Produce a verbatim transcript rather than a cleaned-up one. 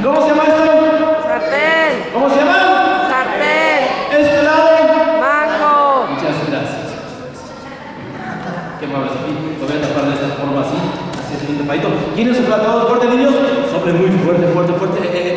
¿Cómo se llama esto? Sartén. ¿Cómo se llama? Sartén. Este lado. Mango. Muchas gracias. Qué amable, Sofía. Lo voy a tapar de esta forma así. Así es, bien tapadito. ¿Quién es su plato fuerte, niños? Sobre muy fuerte, fuerte, fuerte. Eh, eh.